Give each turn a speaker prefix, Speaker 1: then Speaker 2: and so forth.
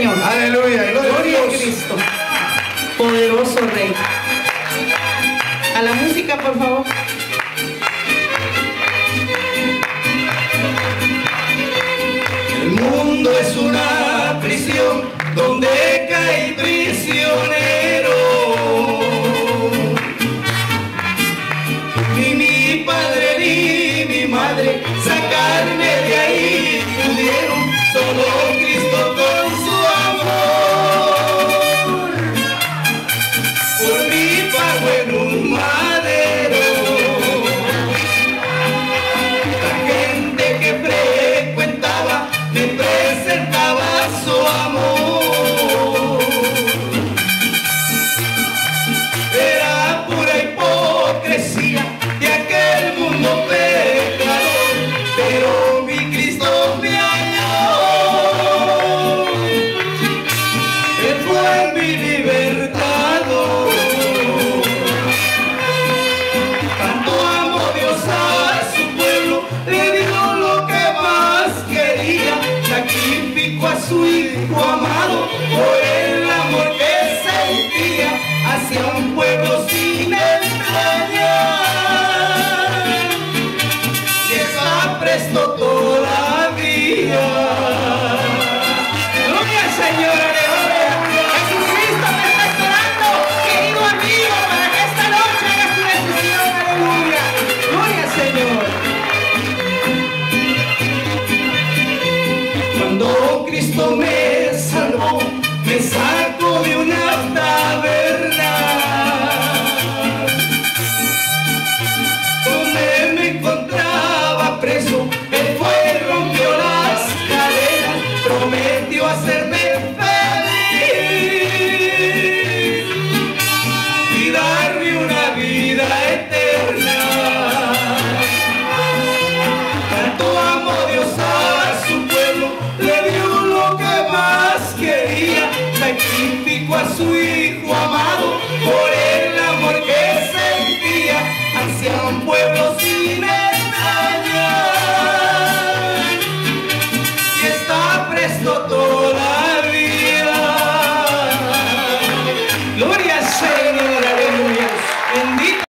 Speaker 1: Señor.
Speaker 2: Aleluya,
Speaker 1: Gloria a Cristo, poderoso Rey. A la música, por favor.
Speaker 2: El mundo es una prisión donde cae prisionero. Ni mi padre ni mi madre sacarme de ahí pudieron, solo Cristo con su amor por mí pagó en un madero. La gente que frecuentaba me presentaba su amor. Era pura hipocresía de aquel mundo pecador, pero mi Cristo me halló. Él fue mi libertador. Tanto amó Dios a su pueblo, le dio lo que más quería, sacrificó a su hijo amado por el amor que sentía hacia un pueblo sin extrañeza.